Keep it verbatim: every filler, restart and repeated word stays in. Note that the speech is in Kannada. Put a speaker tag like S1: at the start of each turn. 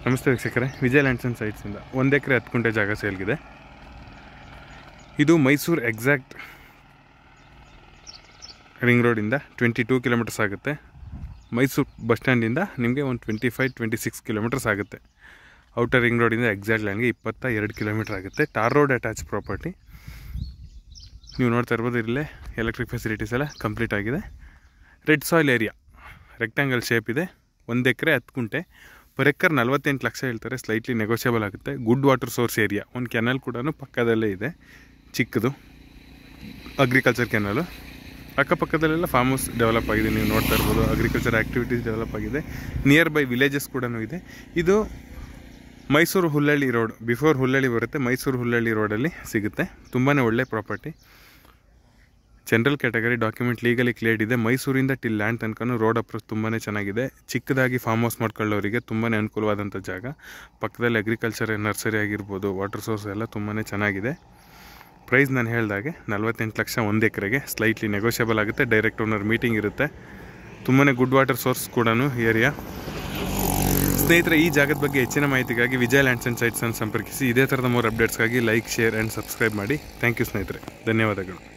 S1: ನಮಸ್ತೆ ವೀಕ್ಷಕರೇ, ವಿಜಯ್ ಲ್ಯಾಂಡ್ಸ್ ಆ್ಯಂಡ್ ಸೈಟ್ಸಿಂದ ಒಂದು ಎಕರೆ ಹತ್ತು ಗುಂಟೆ ಜಾಗ ಸೇಲ್ಗಿದೆ. ಇದು ಮೈಸೂರು ಎಕ್ಸಾಕ್ಟ್ ರಿಂಗ್ ರೋಡಿಂದ ಟ್ವೆಂಟಿ ಟೂ ಕಿಲೋಮೀಟರ್ಸ್ ಆಗುತ್ತೆ. ಮೈಸೂರು ಬಸ್ ಸ್ಟ್ಯಾಂಡಿಂದ ನಿಮಗೆ ಒಂದು twenty five twenty six kilometres ಆಗುತ್ತೆ. ಔಟರ್ ರಿಂಗ್ ರೋಡಿಂದ ಎಕ್ಸಾಕ್ಟ್ ಲ್ಯಾಂಡ್ಗೆ ಇಪ್ಪತ್ತ ಎರಡು ಕಿಲೋಮೀಟರ್ ಆಗುತ್ತೆ. Tar road attach property. ನೀವು ನೋಡ್ತಾ ಇರ್ಬೋದು, ಇಲ್ಲೇ ಎಲೆಕ್ಟ್ರಿಕ್ ಫೆಸಿಲಿಟೀಸ್ ಎಲ್ಲ ಕಂಪ್ಲೀಟ್ ಆಗಿದೆ. Red soil area, rectangle shape ಇದೆ. ಒಂದು ಎಕರೆ ಹತ್ತು ಗುಂಟೆ, ಪರ್ ಎಕರ್ ನಲ್ವತ್ತೆಂಟು ಲಕ್ಷ ಹೇಳ್ತಾರೆ. ಸ್ಲೈಟ್ಲಿ ನೆಗೋಷಿಯಬಲ್ ಆಗುತ್ತೆ. Good water source area. ಒಂದು ಕೆನಲ್ ಕೂಡ ಪಕ್ಕದಲ್ಲೇ ಇದೆ, ಚಿಕ್ಕದು ಅಗ್ರಿಕಲ್ಚರ್ ಕೆನಲು. ಅಕ್ಕಪಕ್ಕದಲ್ಲೆಲ್ಲ ಫಾರ್ಮ್ ಹೌಸ್ ಡೆವಲಪ್ ಆಗಿದೆ. ನೀವು ನೋಡ್ತಾ ಇರ್ಬೋದು, ಅಗ್ರಿಕಲ್ಚರ್ ಆ್ಯಕ್ಟಿವಿಟೀಸ್ ಡೆವಲಪ್ ಆಗಿದೆ. ನಿಯರ್ ಬೈ ವಿಲೇಜಸ್ ಕೂಡ ಇದೆ. ಇದು ಮೈಸೂರು ಹುಲ್ಲಳ್ಳಿ ರೋಡ್, ಬಿಫೋರ್ ಹುಲ್ಲಳ್ಳಿ ಬರುತ್ತೆ, ಮೈಸೂರು ಹುಲ್ಲಳ್ಳಿ ರೋಡಲ್ಲಿ ಸಿಗುತ್ತೆ. ತುಂಬಾ ಒಳ್ಳೆ property. General category, document legally cleared ಇದೆ. ಮೈಸೂರಿಂದ ಟಿಲ್ ಲ್ಯಾಂಡ್ ತನಕ ರೋಡ್ ಅಪ್ರೋಚ್ ತುಂಬಾ ಚೆನ್ನಾಗಿದೆ. ಚಿಕ್ಕದಾಗಿ ಫಾರ್ಮ್ ಹೌಸ್ ಮಾಡ್ಕೊಳ್ಳೋರಿಗೆ ತುಂಬಾ ಅನುಕೂಲವಾದಂಥ ಜಾಗ. ಪಕ್ಕದಲ್ಲಿ ಅಗ್ರಿಕಲ್ಚರ್ ನರ್ಸರಿ ಆಗಿರ್ಬೋದು, ವಾಟರ್ ಸೋರ್ಸ್ ಎಲ್ಲ ತುಂಬಾ ಚೆನ್ನಾಗಿದೆ. ಪ್ರೈಸ್ ನಾನು ಹೇಳಿದಾಗೆ ನಲ್ವತ್ತೆಂಟು ಲಕ್ಷ ಒಂದು ಎಕರೆಗೆ. ಸ್ಲೈಟ್ಲಿ ನೆಗೋಷಿಯಬಲ್ ಆಗುತ್ತೆ. ಡೈರೆಕ್ಟ್ ಓನರ್ ಮೀಟಿಂಗ್ ಇರುತ್ತೆ. ತುಂಬಾ ಗುಡ್ ವಾಟರ್ ಸೋರ್ಸ್ ಕೂಡ ಏರಿಯಾ. ಸ್ನೇಹಿತರೆ, ಈ ಜಾಗದ ಬಗ್ಗೆ ಹೆಚ್ಚಿನ ಮಾಹಿತಿಗಾಗಿ ವಿಜಯ್ ಲ್ಯಾಂಡ್ಸ್ ಆ್ಯಂಡ್ ಸೈಟ್ಸನ್ನು ಸಂಪರ್ಕಿಸಿ. ಇದೇ ಥರದ ಮೂರು ಅಪ್ಡೇಟ್ಸ್ಗಾಗಿ ಲೈಕ್, ಶೇರ್ ಆ್ಯಂಡ್ ಸಬ್ಸ್ಕ್ರೈಬ್ ಮಾಡಿ. ಥ್ಯಾಂಕ್ ಯು ಸ್ನೇಹಿತರೆ, ಧನ್ಯವಾದಗಳು.